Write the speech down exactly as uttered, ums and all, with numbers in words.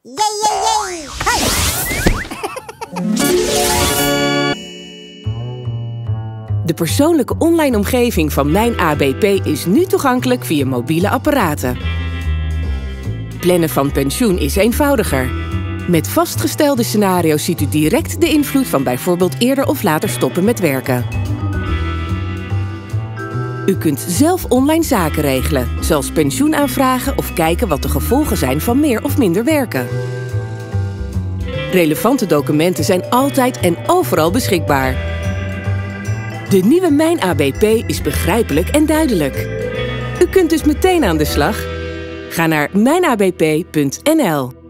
Jee, jee, jee. Hey. De persoonlijke online omgeving van Mijn A B P is nu toegankelijk via mobiele apparaten. Plannen van pensioen is eenvoudiger. Met vastgestelde scenario's ziet u direct de invloed van bijvoorbeeld eerder of later stoppen met werken. U kunt zelf online zaken regelen, zoals pensioen aanvragen of kijken wat de gevolgen zijn van meer of minder werken. Relevante documenten zijn altijd en overal beschikbaar. De nieuwe Mijn A B P is begrijpelijk en duidelijk. U kunt dus meteen aan de slag. Ga naar mijn a b p punt n l.